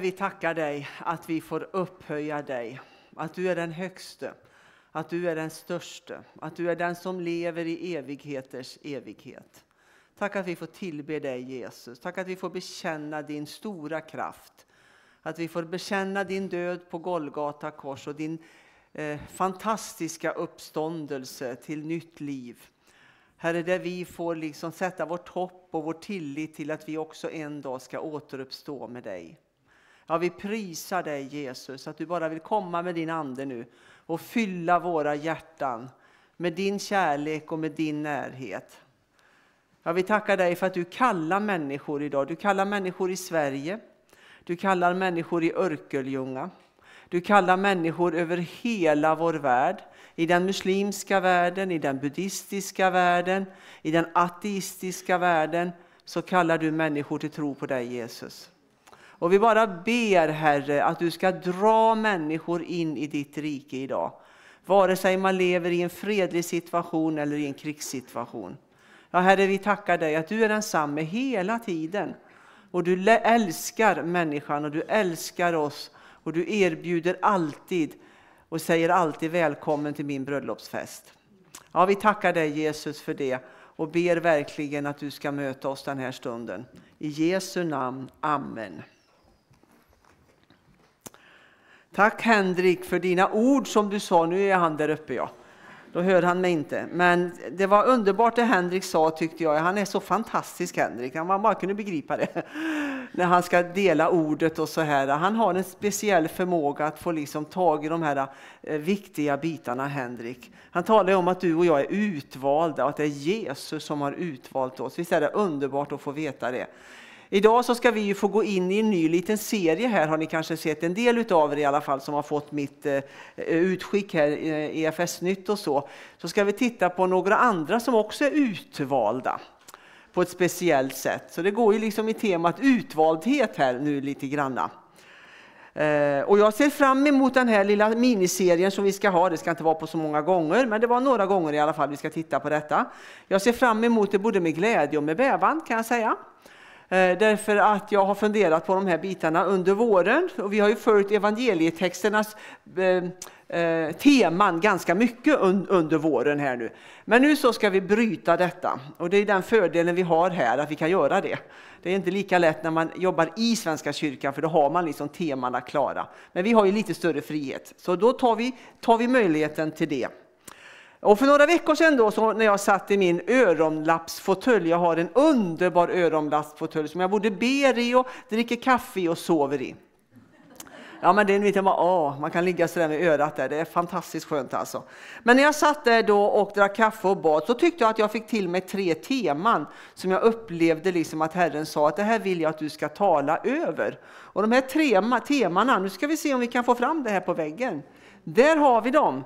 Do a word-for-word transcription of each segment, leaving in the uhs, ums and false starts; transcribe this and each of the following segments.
vi tackar dig att vi får upphöja dig. Att du är den högste. Att du är den störste. Att du är den som lever i evigheters evighet. Tack att vi får tillbe dig, Jesus. Tack att vi får bekänna din stora kraft. Att vi får bekänna din död på Golgata kors och din eh, fantastiska uppståndelse till nytt liv. Herre, där vi får liksom sätta vårt hopp och vår tillit till att vi också en dag ska återuppstå med dig. Ja, vi prisar dig, Jesus, att du bara vill komma med din ande nu och fylla våra hjärtan med din kärlek och med din närhet. Ja, vi tackar dig för att du kallar människor idag. Du kallar människor i Sverige. Du kallar människor i Örkelljunga. Du kallar människor över hela vår värld. I den muslimska världen, i den buddhistiska världen, i den ateistiska världen så kallar du människor till tro på dig, Jesus. Och vi bara ber, Herre, att du ska dra människor in i ditt rike idag. Vare sig man lever i en fredlig situation eller i en krigssituation. Ja, Herre, vi tackar dig att du är densamme hela tiden. Och du älskar människan och du älskar oss. Och du erbjuder alltid och säger alltid välkommen till min bröllopsfest. Ja, vi tackar dig, Jesus, för det. Och ber verkligen att du ska möta oss den här stunden. I Jesu namn, amen. Tack Henrik för dina ord som du sa. Nu är han där uppe, ja. Då hör han mig inte. Men det var underbart det Henrik sa, tyckte jag. Han är så fantastisk, Henrik. Man bara kunde begripa det. När han ska dela ordet och så här. Han har en speciell förmåga att få liksom tag i de här eh, viktiga bitarna, Henrik. Han talar om att du och jag är utvalda och att det är Jesus som har utvalt oss. Visst är det underbart att få veta det. Idag så ska vi ju få gå in i en ny liten serie här, har ni kanske sett en del utav er i alla fall som har fått mitt eh, utskick här i E F S-nytt och så. Så ska vi titta på några andra som också är utvalda på ett speciellt sätt. Så det går ju liksom i temat utvaldhet här nu lite granna. Eh, och jag ser fram emot den här lilla miniserien som vi ska ha. Det ska inte vara på så många gånger, men det var några gånger i alla fall vi ska titta på detta. Jag ser fram emot det både med glädje och med bävan, kan jag säga. Därför att jag har funderat på de här bitarna under våren. Och vi har ju följt evangelietexternas eh, eh, teman ganska mycket un, under våren här nu. Men nu så ska vi bryta detta. Och det är den fördelen vi har här, att vi kan göra det. Det är inte lika lätt när man jobbar i Svenska kyrkan, för då har man liksom temana klara. Men vi har ju lite större frihet. Så då tar vi, tar vi möjligheten till det. Och för några veckor sedan då, så när jag satt i min öronlappsfåtölj, jag har en underbar öronlappsfåtölj som jag både ber i och dricker kaffe i och sover i. Ja, men det är lite bara, åh, man kan ligga sådär med örat där, det är fantastiskt skönt alltså. Men när jag satt där då och drack kaffe och bad så tyckte jag att jag fick till mig tre teman som jag upplevde liksom att Herren sa att det här vill jag att du ska tala över. Och de här tre temana, nu ska vi se om vi kan få fram det här på väggen. Där har vi dem.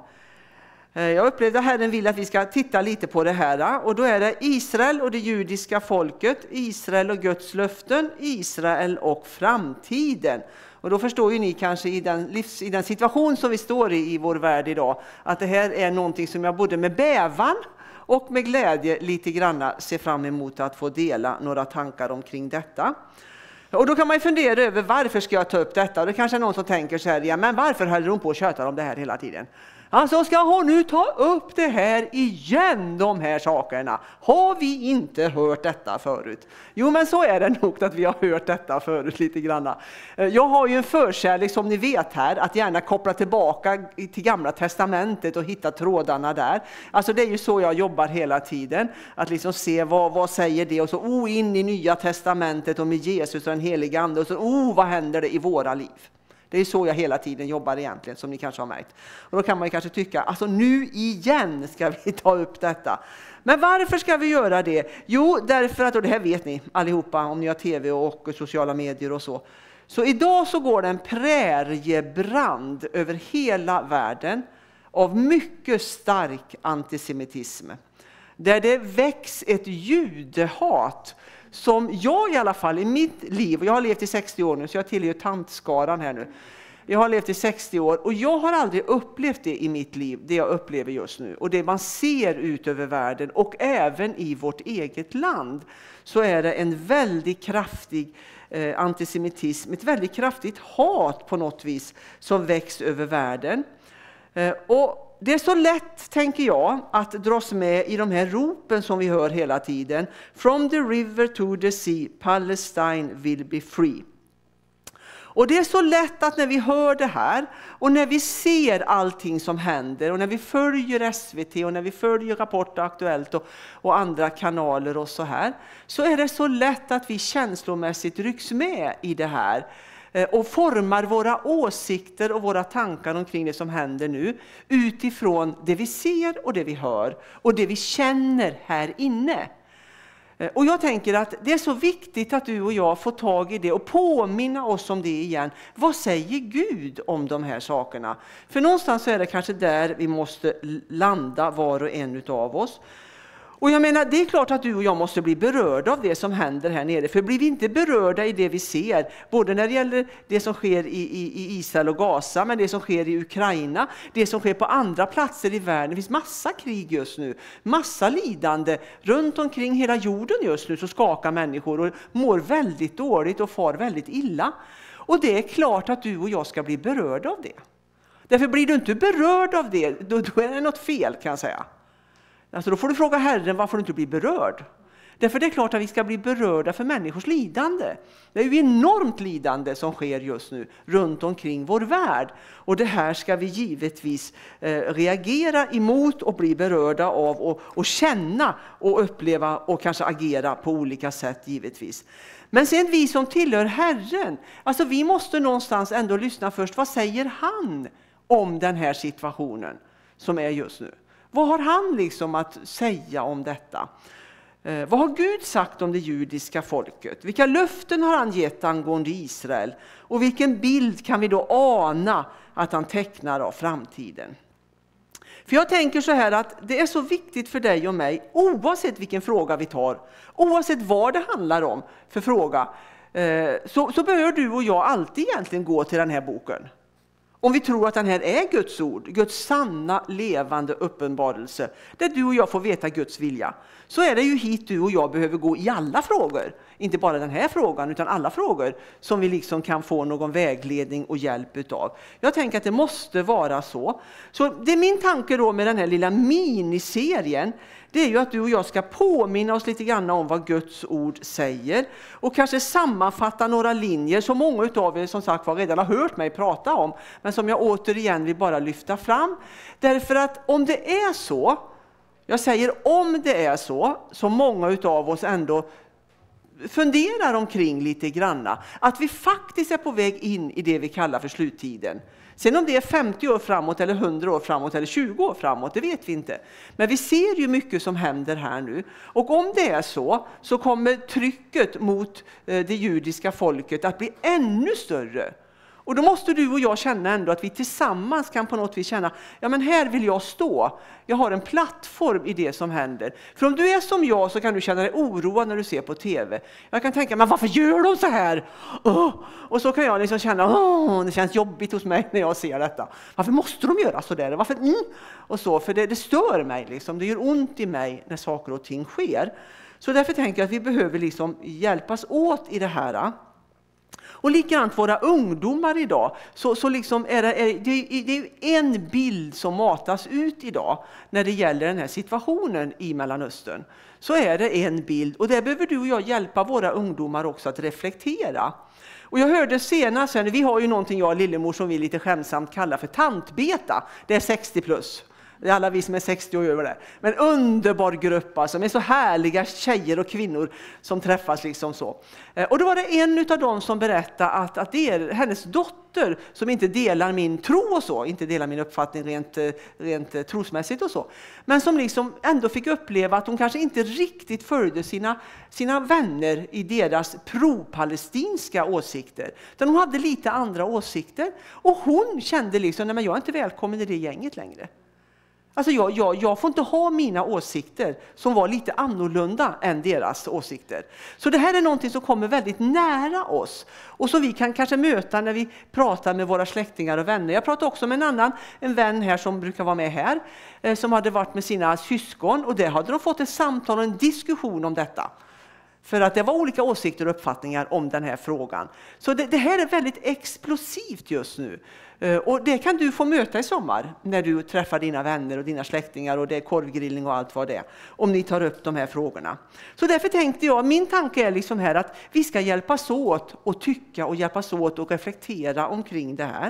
Jag upplevde att Herren vill att vi ska titta lite på det här. Och då är det Israel och det judiska folket, Israel och Guds löften, Israel och framtiden. Och då förstår ju ni kanske i den, livs, i den situation som vi står i i vår värld idag, att det här är någonting som jag både med bävan och med glädje lite granna ser fram emot att få dela några tankar omkring detta. Och då kan man ju fundera över varför ska jag ta upp detta. Och det kanske är någon som tänker så här, ja men varför håller hon på och tjötar om det här hela tiden? Alltså ska hon nu ta upp det här igen, de här sakerna? Har vi inte hört detta förut? Jo, men så är det nog att vi har hört detta förut lite granna. Jag har ju en förkärlek som ni vet här, att gärna koppla tillbaka till Gamla testamentet och hitta trådarna där. Alltså det är ju så jag jobbar hela tiden, att liksom se vad, vad säger det och så oh, in i Nya testamentet och med Jesus och den heliga ande och så oh, vad händer det i våra liv? Det är så jag hela tiden jobbar egentligen, som ni kanske har märkt. Och då kan man ju kanske tycka, alltså nu igen ska vi ta upp detta. Men varför ska vi göra det? Jo, därför att, och det här vet ni allihopa om ni har tv och sociala medier och så. Så idag så går det en präriebrand över hela världen av mycket stark antisemitism. Där det väcks ett judehat som jag i alla fall i mitt liv, och jag har levt i sextio år nu så jag tillhör tantskaran här nu. Jag har levt i sextio år och jag har aldrig upplevt det i mitt liv, det jag upplever just nu. Och det man ser ut över världen och även i vårt eget land så är det en väldigt kraftig eh, antisemitism, ett väldigt kraftigt hat på något vis som väcks över världen. Eh, och det är så lätt, tänker jag, att dras med i de här ropen som vi hör hela tiden. From the river to the sea, Palestine will be free. Och det är så lätt att när vi hör det här och när vi ser allting som händer och när vi följer S V T och när vi följer Rapport Aktuellt och, och andra kanaler och så här, så är det så lätt att vi känslomässigt rycks med i det här och formar våra åsikter och våra tankar omkring det som händer nu utifrån det vi ser och det vi hör och det vi känner här inne. Och jag tänker att det är så viktigt att du och jag får tag i det och påminna oss om det igen. Vad säger Gud om de här sakerna? För någonstans så är det kanske där vi måste landa var och en av oss. Och jag menar, det är klart att du och jag måste bli berörda av det som händer här nere. För blir vi inte berörda i det vi ser, både när det gäller det som sker i, i, i Israel och Gaza, men det som sker i Ukraina, det som sker på andra platser i världen. Det finns massa krig just nu, massa lidande. Runt omkring hela jorden just nu så skakar människor och mår väldigt dåligt och far väldigt illa. Och det är klart att du och jag ska bli berörda av det. Därför blir du inte berörd av det, då, då är det något fel, kan jag säga. Alltså då får du fråga Herren varför du inte blir berörd. Därför det är klart att vi ska bli berörda för människors lidande. Det är ju enormt lidande som sker just nu runt omkring vår värld. Och det här ska vi givetvis eh, reagera emot och bli berörda av och, och känna och uppleva och kanske agera på olika sätt givetvis. Men sen vi som tillhör Herren, alltså vi måste någonstans ändå lyssna först. Vad säger han om den här situationen som är just nu? Vad har han liksom att säga om detta? Eh, vad har Gud sagt om det judiska folket? Vilka löften har han gett angående Israel? Och vilken bild kan vi då ana att han tecknar av framtiden? För jag tänker så här att det är så viktigt för dig och mig, oavsett vilken fråga vi tar, oavsett vad det handlar om för fråga, eh, så, så behöver du och jag alltid egentligen gå till den här boken. Om vi tror att den här är Guds ord, Guds sanna, levande uppenbarelse, där du och jag får veta Guds vilja, så är det ju hit du och jag behöver gå i alla frågor. Inte bara den här frågan, utan alla frågor som vi liksom kan få någon vägledning och hjälp utav. Jag tänker att det måste vara så. Så det är min tanke då med den här lilla miniserien. Det är ju att du och jag ska påminna oss lite grann om vad Guds ord säger. Och kanske sammanfatta några linjer som många av er som sagt var redan har hört mig prata om. Men som jag återigen vill bara lyfta fram. Därför att om det är så, jag säger om det är så, som många av oss ändå funderar omkring lite granna. Att vi faktiskt är på väg in i det vi kallar för sluttiden. Sen om det är femtio år framåt eller hundra år framåt eller tjugo år framåt, det vet vi inte. Men vi ser ju mycket som händer här nu. Och om det är så, så kommer trycket mot det judiska folket att bli ännu större. Och då måste du och jag känna ändå att vi tillsammans kan på något vis känna, ja men här vill jag stå. Jag har en plattform i det som händer. För om du är som jag så kan du känna dig oroad när du ser på tv. Jag kan tänka, men varför gör de så här? Oh! Och så kan jag liksom känna, oh, det känns jobbigt hos mig när jag ser detta. Varför måste de göra så där? Varför? Mm? Och så, för det, det stör mig liksom. Det gör ont i mig när saker och ting sker. Så därför tänker jag att vi behöver liksom hjälpas åt i det här. Och likadant våra ungdomar idag, så, så liksom är det, är det, det är en bild som matas ut idag när det gäller den här situationen i Mellanöstern. Så är det en bild, och där behöver du och jag hjälpa våra ungdomar också att reflektera. Och jag hörde senast, vi har ju någonting jag och Lillemor som vi lite skämsamt kallar för tantbeta, det är sextio plus. Det är alla vi som är sextio och över det. Men underbar grupp alltså, med så härliga tjejer och kvinnor som träffas liksom så. Och då var det en av dem som berättade att, att det är hennes dotter som inte delar min tro och så, inte delar min uppfattning rent, rent trosmässigt och så. Men som liksom ändå fick uppleva att hon kanske inte riktigt följde sina, sina vänner i deras pro-palestinska åsikter. Utan hon hade lite andra åsikter. Och hon kände liksom, nej men jag är inte välkommen i det gänget längre. Alltså jag, jag, jag får inte ha mina åsikter som var lite annorlunda än deras åsikter. Så det här är någonting som kommer väldigt nära oss. Och som vi kan kanske möta när vi pratar med våra släktingar och vänner. Jag pratade också med en annan en vän här som brukar vara med här. Eh, som hade varit med sina syskon. Och där hade de fått ett samtal och en diskussion om detta. För att det var olika åsikter och uppfattningar om den här frågan. Så det, det här är väldigt explosivt just nu. Och det kan du få möta i sommar när du träffar dina vänner och dina släktingar och det är korvgrillning och allt vad det är. Om ni tar upp de här frågorna. Så därför tänkte jag, min tanke är liksom här att vi ska hjälpas åt och tycka och hjälpas åt och reflektera omkring det här.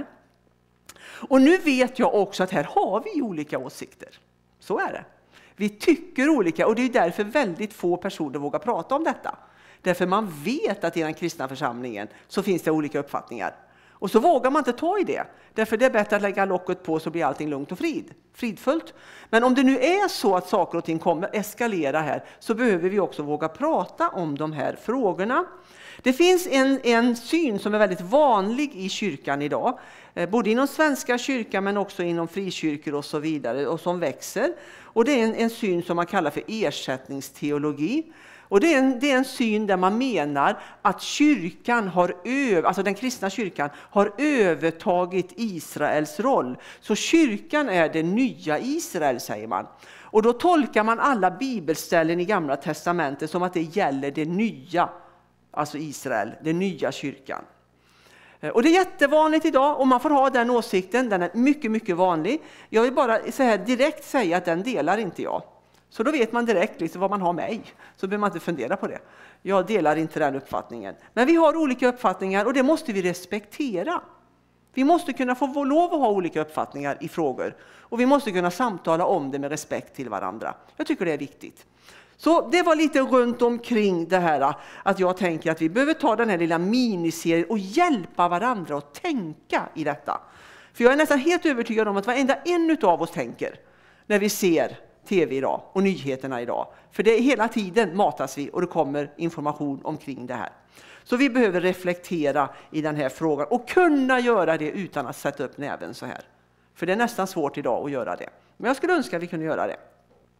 Och nu vet jag också att här har vi olika åsikter. Så är det. Vi tycker olika och det är därför väldigt få personer vågar prata om detta. Därför man vet att i den kristna församlingen så finns det olika uppfattningar. Och så vågar man inte ta i det. Därför det är bättre att lägga locket på så blir allting lugnt och frid, fridfullt. Men om det nu är så att saker och ting kommer eskalera här så behöver vi också våga prata om de här frågorna. Det finns en, en syn som är väldigt vanlig i kyrkan idag. Både inom svenska kyrkan men också inom frikyrkor och så vidare. Och som växer. Och det är en, en syn som man kallar för ersättningsteologi. Och det är, en, det är en syn där man menar att kyrkan har öv, alltså den kristna kyrkan har övertagit Israels roll. Så kyrkan är det nya Israel, säger man. Och då tolkar man alla bibelställen i Gamla testamentet som att det gäller det nya, alltså Israel, den nya kyrkan. Och det är jättevanligt idag och man får ha den åsikten, den är mycket, mycket vanlig. Jag vill bara så här direkt säga att den delar inte jag. Så då vet man direkt liksom vad man har mig. Så behöver man inte fundera på det. Jag delar inte den uppfattningen. Men vi har olika uppfattningar och det måste vi respektera. Vi måste kunna få lov att ha olika uppfattningar i frågor. Och vi måste kunna samtala om det med respekt till varandra. Jag tycker det är viktigt. Så det var lite runt omkring det här att jag tänker att vi behöver ta den här lilla miniserien och hjälpa varandra att tänka i detta. För jag är nästan helt övertygad om att varenda en av oss tänker när vi ser tv idag och nyheterna idag. För det är hela tiden matas vi och det kommer information omkring det här. Så vi behöver reflektera i den här frågan och kunna göra det utan att sätta upp näven så här. För det är nästan svårt idag att göra det. Men jag skulle önska att vi kunde göra det.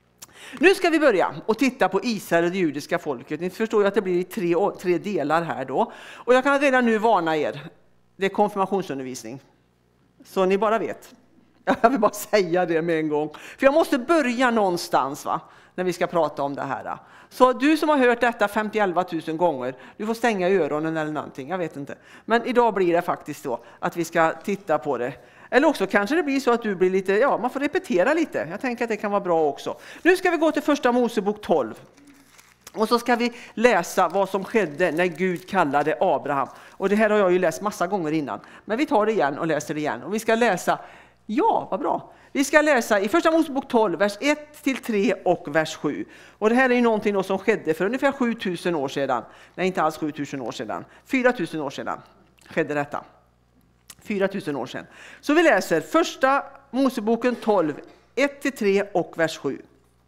Nu ska vi börja och titta på Israel och det judiska folket. Ni förstår ju att det blir tre, tre delar här då. Och jag kan redan nu varna er. Det är konfirmationsundervisning. Så ni bara vet. Jag vill bara säga det med en gång. För jag måste börja någonstans va, när vi ska prata om det här. Så du som har hört detta femtioelva tusen gånger, du får stänga öronen eller någonting, jag vet inte. Men idag blir det faktiskt så att vi ska titta på det. Eller också kanske det blir så att du blir lite, ja man får repetera lite. Jag tänker att det kan vara bra också. Nu ska vi gå till första Mosebok tolv. Och så ska vi läsa vad som skedde när Gud kallade Abraham. Och det här har jag ju läst massa gånger innan. Men vi tar det igen och läser det igen. Och vi ska läsa, ja vad bra. Vi ska läsa i första Mosebok tolv, vers ett till tre och vers sju. Och det här är ju någonting då som skedde för ungefär sjutusen år sedan. Nej, inte alls sjutusen år sedan. fyra tusen år sedan skedde detta. fyra tusen år sedan. Så vi läser första Moseboken tolv, ett till tre och vers sju.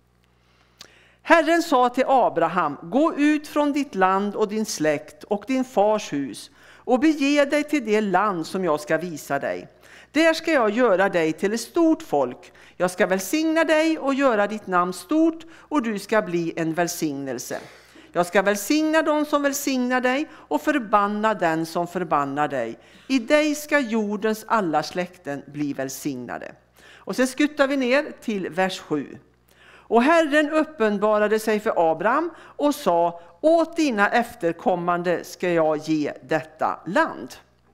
Herren sa till Abraham, gå ut från ditt land och din släkt och din fars hus och bege dig till det land som jag ska visa dig. Där ska jag göra dig till ett stort folk. Jag ska välsigna dig och göra ditt namn stort och du ska bli en välsignelse. Jag ska välsigna dem som välsignar dig och förbanna den som förbannar dig. I dig ska jordens alla släkten bli välsignade. Och sen skuttar vi ner till vers sju. Och Herren uppenbarade sig för Abraham och sa, åt dina efterkommande ska jag ge detta land.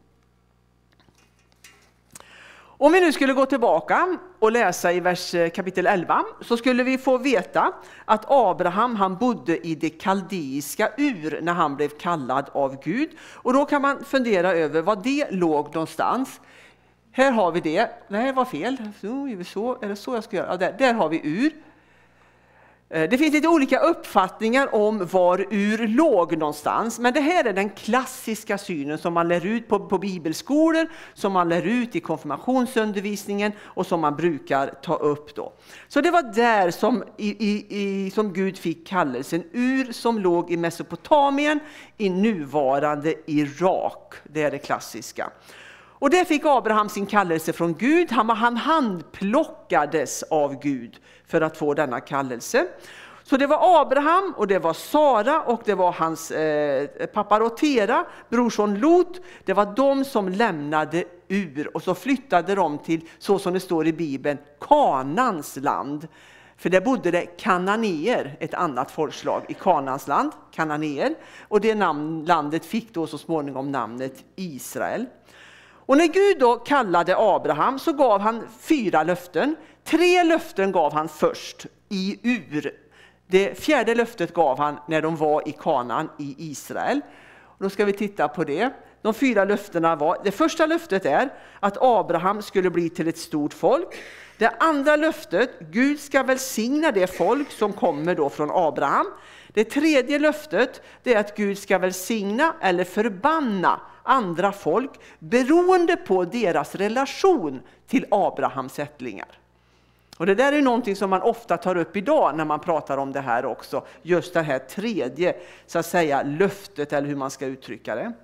Om vi nu skulle gå tillbaka och läsa i vers kapitel elva så skulle vi få veta att Abraham han bodde i det kaldeiska Ur när han blev kallad av Gud. Och då kan man fundera över vad det låg någonstans. Här har vi det. Nej, det var fel. Så, så, är det så jag ska göra? Ja, där, där har vi Ur. Det finns lite olika uppfattningar om var Ur låg någonstans. Men det här är den klassiska synen som man lär ut på, på bibelskolor, som man lär ut i konfirmationsundervisningen och som man brukar ta upp då. Så det var där som, i, i, i, som Gud fick kallelsen. Ur som låg i Mesopotamien i nuvarande Irak. Det är det klassiska. Och där fick Abraham sin kallelse från Gud. Han, han handplockades av Gud för att få denna kallelse. Så det var Abraham och det var Sara och det var hans eh, pappa Rotera, brorson Lot. Det var de som lämnade Ur och så flyttade de till, så som det står i Bibeln, Kanans land. För där bodde det kananéer, ett annat folkslag i Kanaans land, kananéer. Och det namn, landet fick då så småningom namnet Israel. Och när Gud då kallade Abraham så gav han fyra löften. Tre löften gav han först i Ur. Det fjärde löftet gav han när de var i Kanaan i Israel. Och då ska vi titta på det. De fyra löftena var, det första löftet är att Abraham skulle bli till ett stort folk. Det andra löftet, Gud ska välsigna det folk som kommer då från Abraham. Det tredje löftet, det är att Gud ska välsigna eller förbanna andra folk beroende på deras relation till Abrahams ättlingar. Och det där är någonting som man ofta tar upp idag när man pratar om det här också. Just det här tredje, så att säga, löftet eller hur man ska uttrycka det.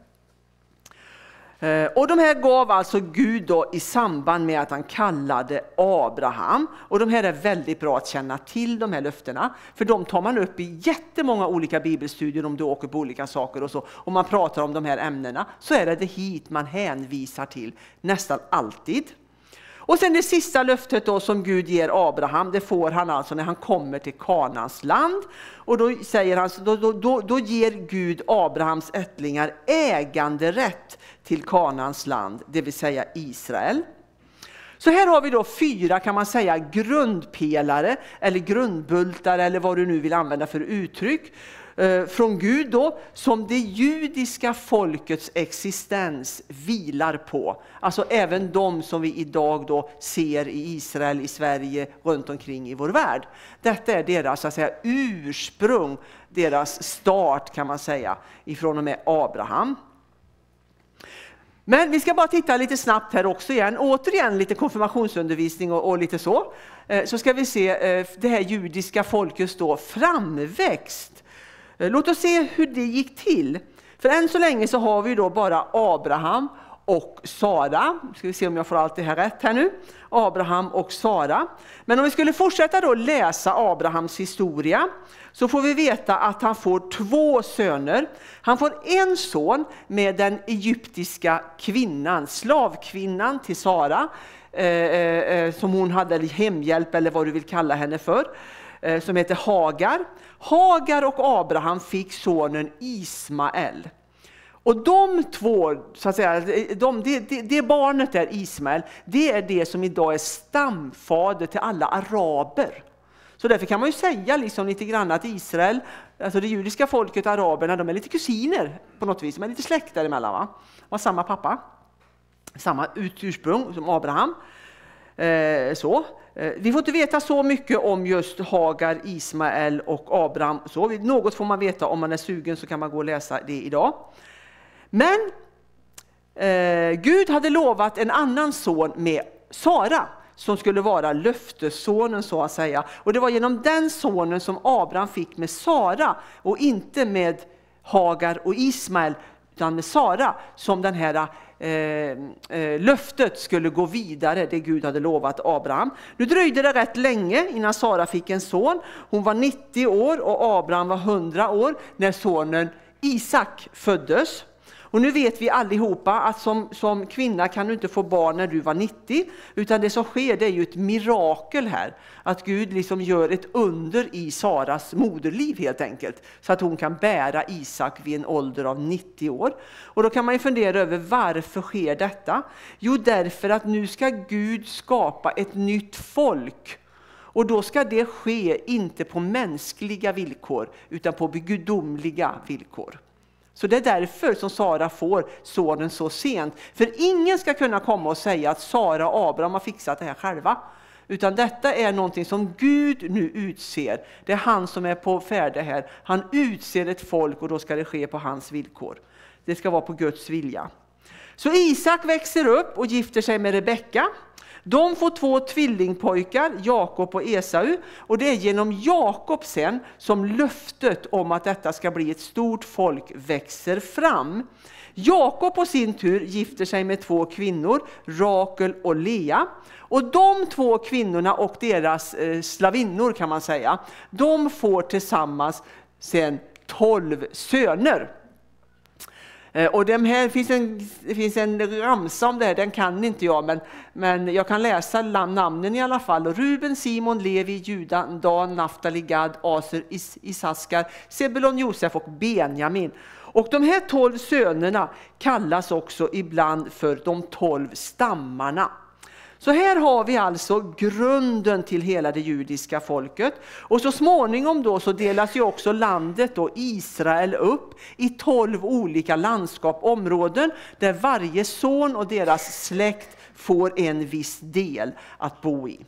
Och de här gav alltså Gud då i samband med att han kallade Abraham. Och de här är väldigt bra att känna till, de här löftena. För de tar man upp i jättemånga olika bibelstudier om du åker på olika saker och så. Om man pratar om de här ämnena så är det det hit man hänvisar till nästan alltid. Och sen det sista löftet då som Gud ger Abraham, det får han alltså när han kommer till Kanaans land. Och då säger han, då, då, då, då ger Gud Abrahams ättlingar äganderätt till Kanaans land, det vill säga Israel. Så här har vi då fyra, kan man säga, grundpelare eller grundbultar eller vad du nu vill använda för uttryck eh, från Gud då, som det judiska folkets existens vilar på. Alltså även de som vi idag då ser i Israel, i Sverige, runt omkring i vår värld. Detta är deras, så att säga, ursprung, deras start kan man säga, ifrån och med Abraham. Men vi ska bara titta lite snabbt här också igen. Återigen lite konfirmationsundervisning och, och lite så. Eh, så ska vi se eh, det här judiska folkets då framväxt. Eh, låt oss se hur det gick till. För än så länge så har vi då bara Abraham och Sara. Ska vi se om jag får allt det här rätt här nu. Abraham och Sara. Men om vi skulle fortsätta då läsa Abrahams historia så får vi veta att han får två söner. Han får en son med den egyptiska kvinnan, slavkvinnan till Sara, eh, eh, som hon hade hemhjälp eller vad du vill kalla henne för, eh, som heter Hagar. Hagar och Abraham fick sonen Ismael. Och de två, så att säga, de, det, det, det barnet där, Ismael, det är det som idag är stamfader till alla araber. Så därför kan man ju säga liksom lite grann att Israel, alltså det judiska folket, araberna, de är lite kusiner på något vis. De är lite släkt däremellan, va? De har samma pappa, samma ursprung som Abraham. Eh, så. Eh, vi får inte veta så mycket om just Hagar, Ismael och Abraham. Så. Något får man veta, om man är sugen så kan man gå och läsa det idag. Men eh, Gud hade lovat en annan son med Sara, som skulle vara löftessonen så att säga. Och det var genom den sonen som Abraham fick med Sara och inte med Hagar och Ismael, utan med Sara, som den här eh, eh, löftet skulle gå vidare, det Gud hade lovat Abraham. Nu dröjde det rätt länge innan Sara fick en son. Hon var nittio år och Abraham var hundra år när sonen Isak föddes. Och nu vet vi allihopa att som, som kvinna kan du inte få barn när du var nittio. Utan det som sker, det är ju ett mirakel här. Att Gud liksom gör ett under i Saras moderliv helt enkelt. Så att hon kan bära Isak vid en ålder av nittio år. Och då kan man ju fundera över varför sker detta? Jo, därför att nu ska Gud skapa ett nytt folk. Och då ska det ske inte på mänskliga villkor utan på gudomliga villkor. Så det är därför som Sara får sonen så sent. För ingen ska kunna komma och säga att Sara och Abraham har fixat det här själva. Utan detta är någonting som Gud nu utser. Det är han som är på färde här. Han utser ett folk och då ska det ske på hans villkor. Det ska vara på Guds vilja. Så Isak växer upp och gifter sig med Rebecka. De får två tvillingpojkar, Jakob och Esau, och det är genom Jakob sen som löftet om att detta ska bli ett stort folk växer fram. Jakob på sin tur gifter sig med två kvinnor, Rakel och Lea. Och de två kvinnorna och deras eh, slavinnor kan man säga, de får tillsammans sen tolv söner. Och de här finns en, det finns en ramsa om det här, den kan inte jag, men, men jag kan läsa namnen i alla fall. Ruben, Simon, Levi, Juda, Dan, Naftali, Gad, Aser, Is, Isaskar, Sebulon, Josef och Benjamin. Och de här tolv sönerna kallas också ibland för de tolv stammarna. Så här har vi alltså grunden till hela det judiska folket. Och så småningom då så delas ju också landet då Israel upp i tolv olika landskap, områden där varje son och deras släkt får en viss del att bo i.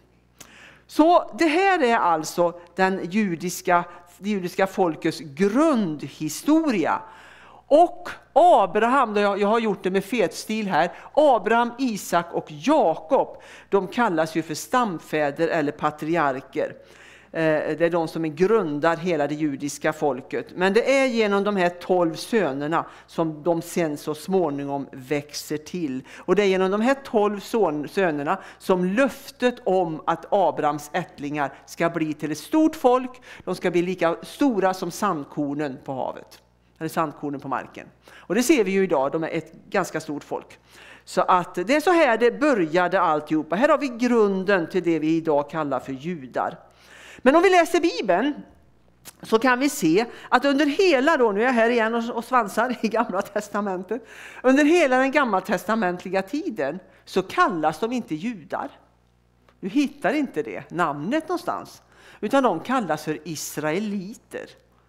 Så det här är alltså den judiska, det judiska folkets grundhistoria. Och Abraham, jag har gjort det med fetstil här, Abraham, Isak och Jakob, de kallas ju för stamfäder eller patriarker. Det är de som grundar hela det judiska folket. Men det är genom de här tolv sönerna som de sen så småningom växer till. Och det är genom de här tolv sönerna som löftet om att Abrahams ättlingar ska bli till ett stort folk. De ska bli lika stora som sandkornen på havet. Eller sandkornen på marken. Och det ser vi ju idag, de är ett ganska stort folk. Så att det är så här det började alltihopa. Här har vi grunden till det vi idag kallar för judar. Men om vi läser Bibeln så kan vi se att under hela, då, nu är jag här igen och, och svansar i Gamla testamentet. Under hela den gammaltestamentliga tiden så kallas de inte judar. Du hittar inte det namnet någonstans. Utan de kallas för israeliter.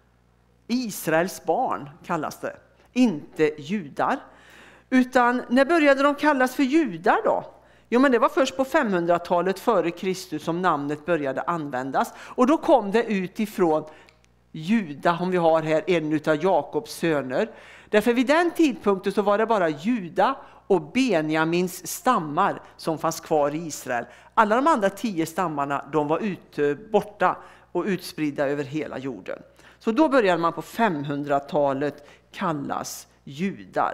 Israels barn kallas det, inte judar. Utan när började de kallas för judar då? Jo, men det var först på femhundratalet före Kristus som namnet började användas. Och då kom det utifrån Juda, om vi har här en av Jakobs söner. Därför vid den tidpunkten så var det bara Juda och Benjamins stammar som fanns kvar i Israel. Alla de andra tio stammarna, de var ute, borta och utspridda över hela jorden. Så då började man på femhundratalet kallas judar.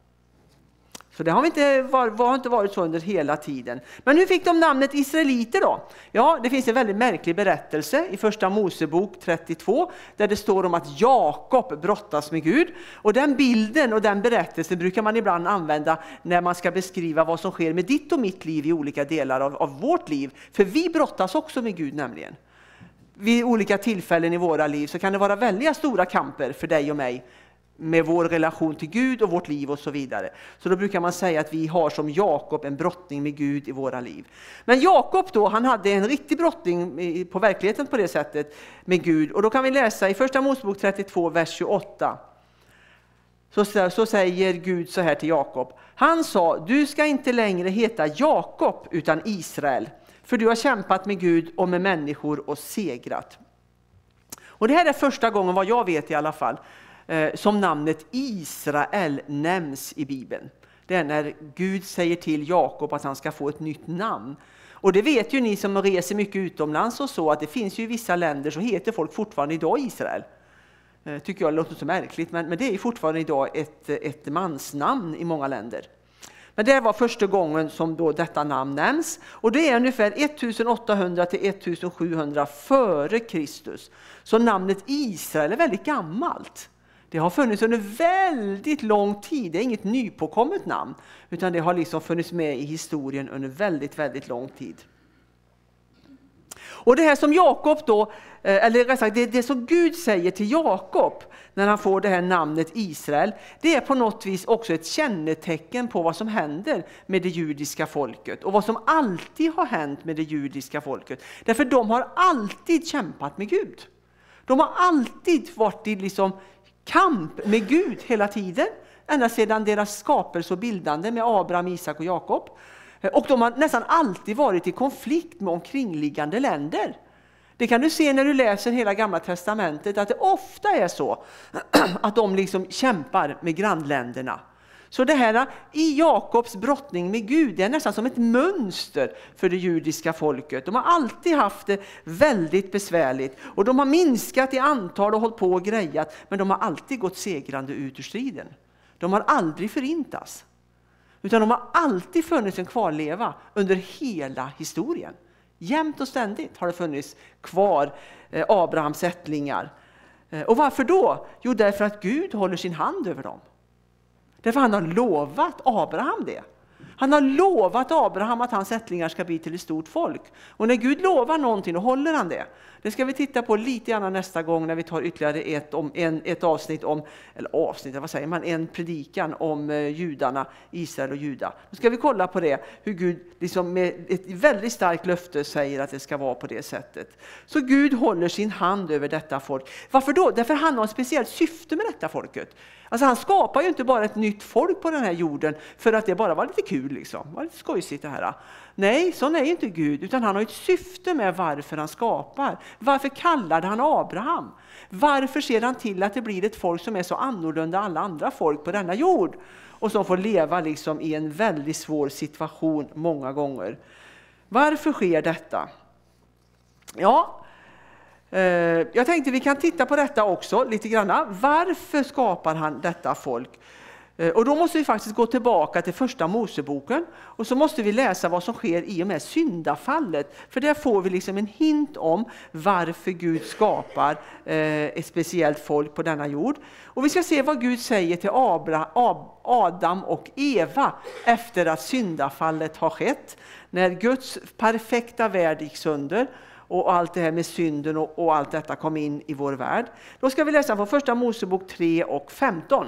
Så det har, inte varit, har inte varit så under hela tiden. Men hur fick de namnet israeliter då? Ja, det finns en väldigt märklig berättelse i första Mosebok trettiotvå. Där det står om att Jakob brottas med Gud. Och den bilden och den berättelsen brukar man ibland använda när man ska beskriva vad som sker med ditt och mitt liv i olika delar av, av vårt liv. För vi brottas också med Gud nämligen. Vid olika tillfällen i våra liv så kan det vara väldigt stora kamper för dig och mig med vår relation till Gud och vårt liv och så vidare. Så då brukar man säga att vi har som Jakob en brottning med Gud i våra liv. Men Jakob då, han hade en riktig brottning på verkligheten på det sättet med Gud. Och då kan vi läsa i första Mosebok trettiotvå, vers tjugoåtta. Så, så säger Gud så här till Jakob. Han sa, du ska inte längre heta Jakob utan Israel. För du har kämpat med Gud och med människor och segrat. Och det här är första gången, vad jag vet i alla fall, eh, som namnet Israel nämns i Bibeln. Det är när Gud säger till Jakob att han ska få ett nytt namn. Och det vet ju ni som reser mycket utomlands och så, att det finns ju i vissa länder så heter folk fortfarande idag Israel. Eh, tycker jag låter så märkligt, men, men det är ju fortfarande idag ett, ett mansnamn i många länder. Men det var första gången som då detta namn nämns. Och det är ungefär åttahundra till sjuhundra före Kristus. Så namnet Israel är väldigt gammalt. Det har funnits under väldigt lång tid. Det är inget nypåkommet namn. Utan det har liksom funnits med i historien under väldigt, väldigt lång tid. Och det här som Jakob då, eller rätt sagt, det, det som Gud säger till Jakob när han får det här namnet Israel, det är på något vis också ett kännetecken på vad som händer med det judiska folket. Och vad som alltid har hänt med det judiska folket. Därför de har alltid kämpat med Gud. De har alltid varit i liksom kamp med Gud hela tiden. Ända sedan deras skapelse och bildande med Abraham, Isak och Jakob. Och de har nästan alltid varit i konflikt med omkringliggande länder. Det kan du se när du läser hela Gamla testamentet, att det ofta är så att de liksom kämpar med grannländerna. Så det här i Jakobs brottning med Gud, det är nästan som ett mönster för det judiska folket. De har alltid haft det väldigt besvärligt och de har minskat i antal och hållit på och grejat, men de har alltid gått segrande ut ur striden. De har aldrig förintas. Utan de har alltid funnits en kvarleva under hela historien. Jämt och ständigt har det funnits kvar eh, Abrahams ättlingar. Eh, och varför då? Jo, därför att Gud håller sin hand över dem. Därför han har lovat Abraham det. Han har lovat Abraham att hans ättlingar ska bli till ett stort folk. Och när Gud lovar någonting, då håller han det. Det ska vi titta på lite grann nästa gång när vi tar ytterligare ett, om, en, ett avsnitt om, eller avsnitt, vad säger man, en predikan om eh, judarna, Israel och Juda. Då ska vi kolla på det, hur Gud liksom med ett väldigt starkt löfte säger att det ska vara på det sättet. Så Gud håller sin hand över detta folk. Varför då? Därför han har ett speciellt syfte med detta folket. Alltså han skapar ju inte bara ett nytt folk på den här jorden för att det bara var lite kul liksom. Det var lite skojsigt det här. Nej, så är inte Gud, utan han har ett syfte med varför han skapar. Varför kallade han Abraham? Varför ser han till att det blir ett folk som är så annorlunda alla andra folk på denna jord? Och som får leva liksom i en väldigt svår situation många gånger. Varför sker detta? Ja, jag tänkte vi kan titta på detta också lite grann. Varför skapar han detta folk? Och då måste vi faktiskt gå tillbaka till första Moseboken. Och så måste vi läsa vad som sker i och med syndafallet. För där får vi liksom en hint om varför Gud skapar ett speciellt folk på denna jord. Och vi ska se vad Gud säger till Adam och Eva efter att syndafallet har skett. När Guds perfekta värld gick sönder. Och allt det här med synden och, och allt detta kom in i vår värld. Då ska vi läsa från första Mosebok tre och femton.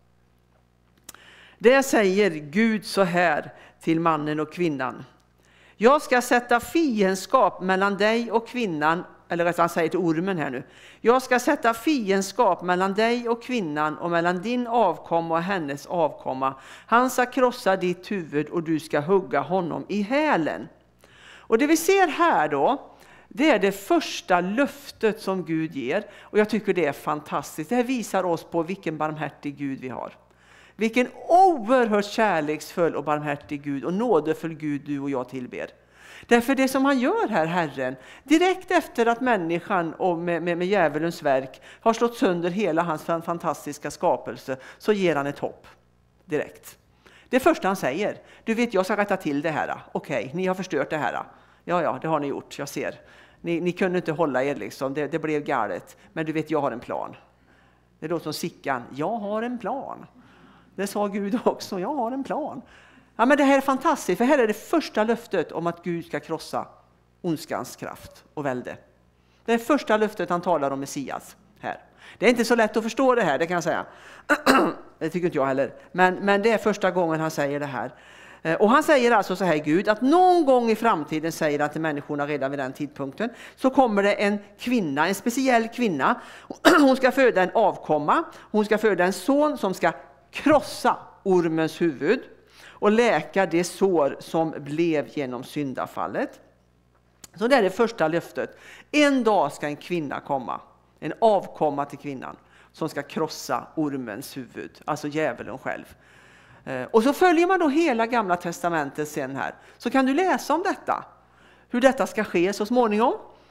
Där säger Gud så här till mannen och kvinnan. Jag ska sätta fiendskap mellan dig och kvinnan. Eller rätt han säger till ormen här nu. Jag ska sätta fiendskap mellan dig och kvinnan och mellan din avkomma och hennes avkomma. Han ska krossa ditt huvud och du ska hugga honom i hälen. Och det vi ser här då. Det är det första löftet som Gud ger. Och jag tycker det är fantastiskt. Det här visar oss på vilken barmhärtig Gud vi har. Vilken oerhört kärleksfull och barmhärtig Gud och nådefull Gud du och jag tillber. Därför det som han gör här, Herren, direkt efter att människan och med, med, med djävulens verk har slått sönder hela hans fantastiska skapelse, så ger han ett hopp direkt. Det första han säger, du vet jag ska rätta till det här. Okej, ni har förstört det här. Ja, ja, det har ni gjort, jag ser. Ni, ni kunde inte hålla er liksom, det, det blev galet. Men du vet, jag har en plan. Det låter som Sickan, jag har en plan. Det sa Gud också, jag har en plan. Ja, men det här är fantastiskt, för här är det första löftet om att Gud ska krossa ondskans kraft och välde. Det är första löftet han talar om Messias här. Det är inte så lätt att förstå det här, det kan jag säga. Det tycker inte jag heller. Men, men det är första gången han säger det här. Och han säger alltså så här, Gud, att någon gång i framtiden, säger han till människorna redan vid den tidpunkten, så kommer det en kvinna, en speciell kvinna. Hon ska föda en avkomma, hon ska föda en son som ska krossa ormens huvud och läka det sår som blev genom syndafallet. Så det är det första löftet. En dag ska en kvinna komma, en avkomma till kvinnan, som ska krossa ormens huvud, alltså djävulen själv. Och så följer man då hela gamla testamentet sen här. Så kan du läsa om detta. Hur detta ska ske så småningom.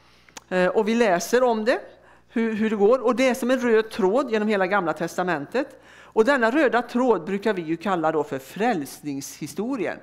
Och vi läser om det. Hur, hur det går. Och det är som en röd tråd genom hela gamla testamentet. Och denna röda tråd brukar vi ju kalla då för frälsningshistorien.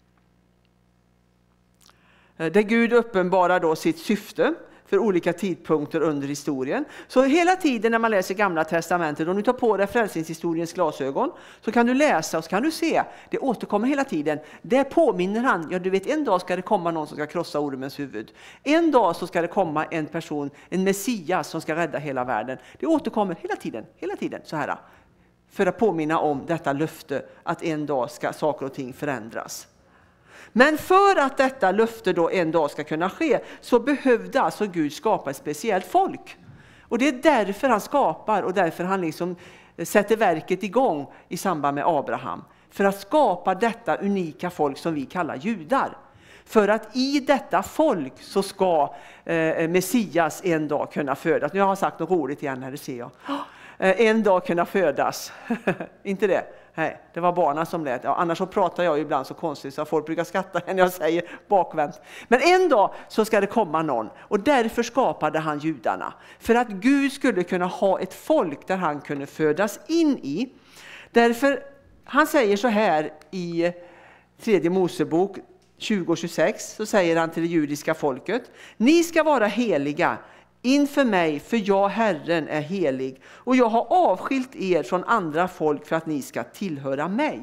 Där Gud uppenbarar då sitt syfte för olika tidpunkter under historien. Så hela tiden när man läser gamla testamentet, om du tar på dig frälsningshistoriens glasögon, så kan du läsa och så kan du se, det återkommer hela tiden. Där påminner han, ja du vet, en dag ska det komma någon som ska krossa ormens huvud. En dag så ska det komma en person, en Messias som ska rädda hela världen. Det återkommer hela tiden, hela tiden så här. För att påminna om detta löfte att en dag ska saker och ting förändras. Men för att detta löfte då en dag ska kunna ske, så behövde alltså Gud skapa ett speciellt folk. Och det är därför han skapar och därför han liksom sätter verket igång i samband med Abraham. För att skapa detta unika folk som vi kallar judar. För att i detta folk så ska eh, Messias en dag kunna födas. Nu har jag sagt något roligt igen här, det ser jag. En dag kunna födas. Inte det? Nej, det var barnen som lät. Ja, annars så pratar jag ju ibland så konstigt så folk brukar skratta när jag säger bakvänt. Men en dag så ska det komma någon. Och därför skapade han judarna. För att Gud skulle kunna ha ett folk där han kunde födas in i. Därför, han säger så här i tredje Mosebok tjugo tjugosex, så säger han till det judiska folket: ni ska vara heliga. inför mig, för jag Herren är helig, och jag har avskilt er från andra folk för att ni ska tillhöra mig.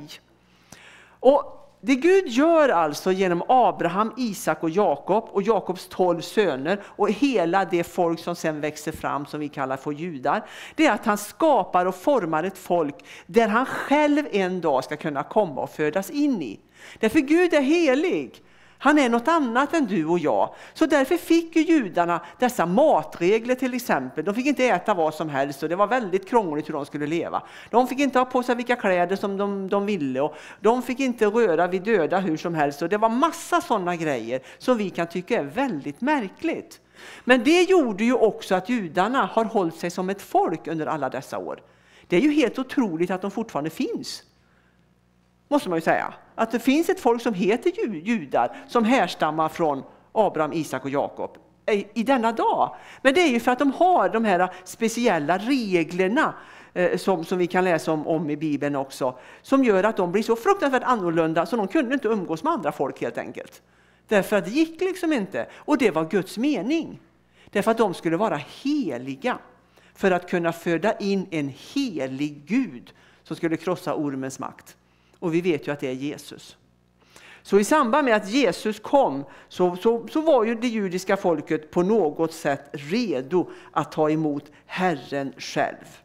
Och det Gud gör alltså genom Abraham, Isak och Jakob och Jakobs tolv söner och hela det folk som sen växer fram som vi kallar för judar, det är att han skapar och formar ett folk där han själv en dag ska kunna komma och födas in i. Därför Gud är helig. Han är något annat än du och jag. Så därför fick ju judarna dessa matregler till exempel. De fick inte äta vad som helst och det var väldigt krångligt hur de skulle leva. De fick inte ha på sig vilka kläder som de, de ville och de fick inte röra vid döda hur som helst. Och det var massa sådana grejer som vi kan tycka är väldigt märkligt. Men det gjorde ju också att judarna har hållit sig som ett folk under alla dessa år. Det är ju helt otroligt att de fortfarande finns. Måste man ju säga. Att det finns ett folk som heter judar som härstammar från Abraham, Isak och Jakob i denna dag. Men det är ju för att de har de här speciella reglerna eh, som, som vi kan läsa om, om i Bibeln också. Som gör att de blir så fruktansvärt annorlunda så de kunde inte umgås med andra folk helt enkelt. Därför att det gick liksom inte. Och det var Guds mening. Därför att de skulle vara heliga. För att kunna föda in en helig Gud som skulle krossa ormens makt. Och vi vet ju att det är Jesus. Så i samband med att Jesus kom så, så, så var ju det judiska folket på något sätt redo att ta emot Herren själv.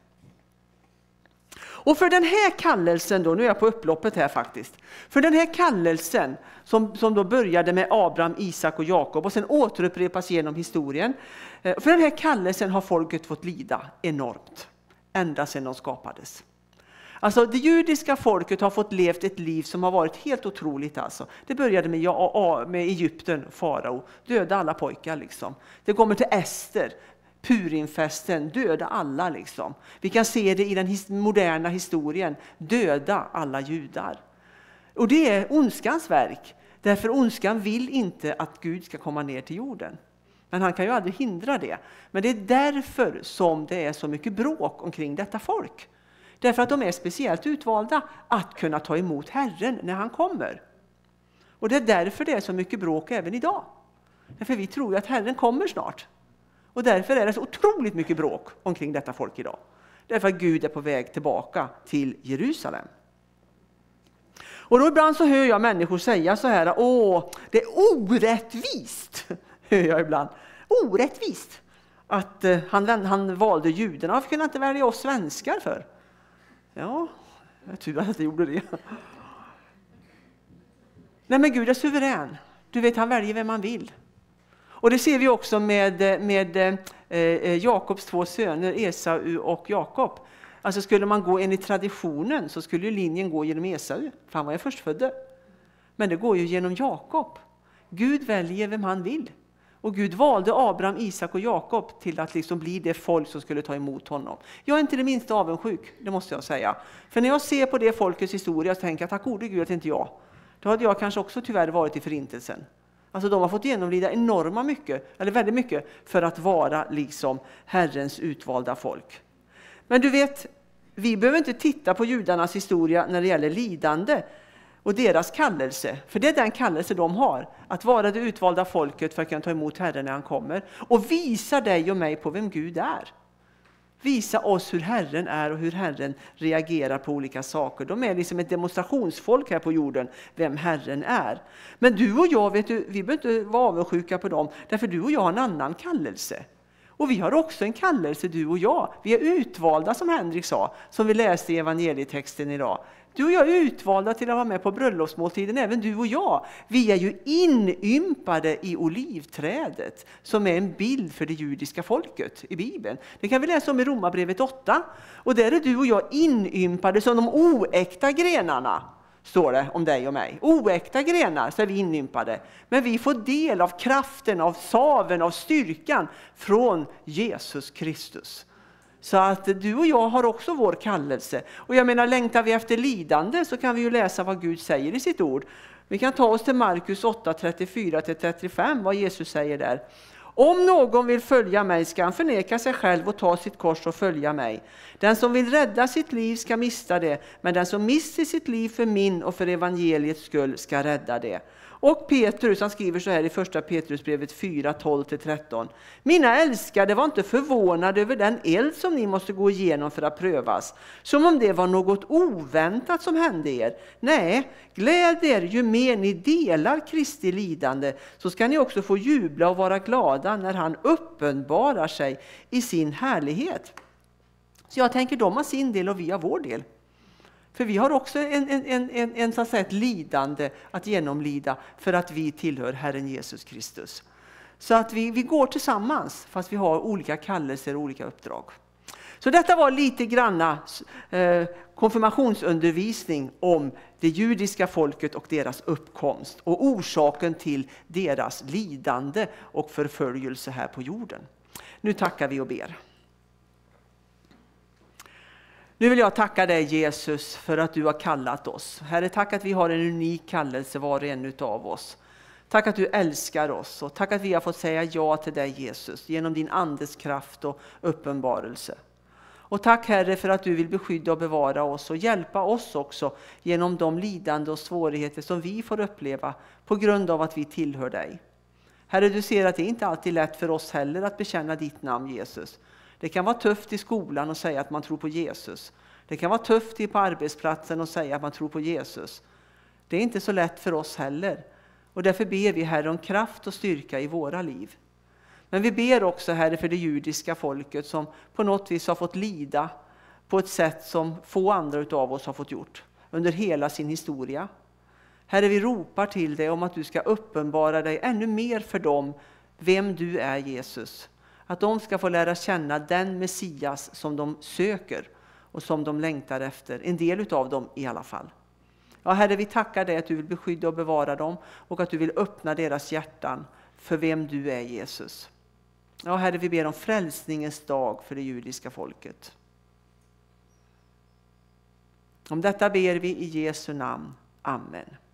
Och för den här kallelsen då, nu är jag på upploppet här faktiskt. För den här kallelsen som, som då började med Abraham, Isak och Jakob och sen återupprepas genom historien. För den här kallelsen har folket fått lida enormt ända sedan de skapades. Alltså det judiska folket har fått levt ett liv som har varit helt otroligt. Alltså. Det började med, ja, med Egypten, farao, döda alla pojkar liksom. Det kommer till Ester, Purimfesten, döda alla liksom. Vi kan se det i den his- moderna historien, döda alla judar. Och det är ondskans verk, därför ondskan vill inte att Gud ska komma ner till jorden. Men han kan ju aldrig hindra det. Men det är därför som det är så mycket bråk omkring detta folk. Därför att de är speciellt utvalda att kunna ta emot Herren när han kommer. Och det är därför det är så mycket bråk även idag. Därför vi tror att Herren kommer snart. Och därför är det så otroligt mycket bråk omkring detta folk idag. Därför att Gud är på väg tillbaka till Jerusalem. Och då ibland så hör jag människor säga så här: åh, det är orättvist. Hör jag ibland. Orättvist. Att uh, han, han valde judarna. Varför kunde han inte välja oss svenskar för? Ja, jag tror att jag gjorde det. Nej, men Gud är suverän. Du vet, han väljer vem han vill. Och det ser vi också med, med eh, Jakobs två söner, Esau och Jakob. Alltså skulle man gå enligt traditionen så skulle ju linjen gå genom Esau. För han var ju förstfödde. Men det går ju genom Jakob. Gud väljer vem han vill. Och Gud valde Abraham, Isak och Jakob till att liksom bli det folk som skulle ta emot honom. Jag är inte det minsta avundsjuk, det måste jag säga. För när jag ser på det folkets historia så tänker jag, tack gode Gud att inte jag. Då hade jag kanske också tyvärr varit i förintelsen. Alltså de har fått genomlida enorma mycket, eller väldigt mycket, för att vara liksom Herrens utvalda folk. Men du vet, vi behöver inte titta på judarnas historia när det gäller lidande och deras kallelse. För det är den kallelse de har. Att vara det utvalda folket för att kunna ta emot Herren när han kommer. Och visa dig och mig på vem Gud är. Visa oss hur Herren är och hur Herren reagerar på olika saker. De är liksom ett demonstrationsfolk här på jorden, vem Herren är. Men du och jag, vet du, vi behöver inte vara avundsjuka på dem. Därför du och jag har en annan kallelse. Och vi har också en kallelse, du och jag. Vi är utvalda, som Henrik sa, som vi läste i evangelietexten idag. Du och jag är utvalda till att vara med på bröllopsmåltiden, även du och jag. Vi är ju inympade i olivträdet, som är en bild för det judiska folket i Bibeln. Det kan vi läsa om i Romarbrevet åtta. Och där är du och jag inympade som de oäkta grenarna, står det om dig och mig. Oäkta grenar så är vi inympade. Men vi får del av kraften, av saven, av styrkan från Jesus Kristus. Så att du och jag har också vår kallelse. Och jag menar, längtar vi efter lidande så kan vi ju läsa vad Gud säger i sitt ord. Vi kan ta oss till Markus åtta, trettiofyra till trettiofem, vad Jesus säger där. Om någon vill följa mig ska han förneka sig själv och ta sitt kors och följa mig. Den som vill rädda sitt liv ska mista det, men den som mister sitt liv för min och för evangeliets skull ska rädda det. Och Petrus, han skriver så här i första Petrusbrevet fyra, tolv till tretton. Mina älskade, var inte förvånade över den eld som ni måste gå igenom för att prövas. Som om det var något oväntat som hände er. Nej, gläd er, ju mer ni delar Kristi lidande, så ska ni också få jubla och vara glada när han uppenbarar sig i sin härlighet. Så jag tänker, de har sin del och vi har vår del. För vi har också en, en, en, en, en, så att säga, ett lidande att genomlida för att vi tillhör Herren Jesus Kristus. Så att vi, vi går tillsammans fast vi har olika kallelser och olika uppdrag. Så detta var lite granna eh, konfirmationsundervisning om det judiska folket och deras uppkomst. Och orsaken till deras lidande och förföljelse här på jorden. Nu tackar vi och ber. Nu vill jag tacka dig Jesus för att du har kallat oss. Herre, tack att vi har en unik kallelse var och en utav oss. Tack att du älskar oss och tack att vi har fått säga ja till dig Jesus genom din andes kraft och uppenbarelse. Och tack Herre för att du vill beskydda och bevara oss och hjälpa oss också genom de lidande och svårigheter som vi får uppleva på grund av att vi tillhör dig. Herre, du ser att det inte alltid är lätt för oss heller att bekänna ditt namn Jesus. Det kan vara tufft i skolan att säga att man tror på Jesus. Det kan vara tufft på arbetsplatsen att säga att man tror på Jesus. Det är inte så lätt för oss heller. Och därför ber vi Herre om kraft och styrka i våra liv. Men vi ber också Herre för det judiska folket som på något vis har fått lida på ett sätt som få andra utav oss har fått gjort under hela sin historia. Herre, vi ropar till dig om att du ska uppenbara dig ännu mer för dem vem du är Jesus. Att de ska få lära känna den Messias som de söker och som de längtar efter. En del utav dem i alla fall. Ja Herre, vi tackar dig att du vill beskydda och bevara dem och att du vill öppna deras hjärtan för vem du är Jesus. Ja Herre, vi ber om frälsningens dag för det judiska folket. Om detta ber vi i Jesu namn. Amen.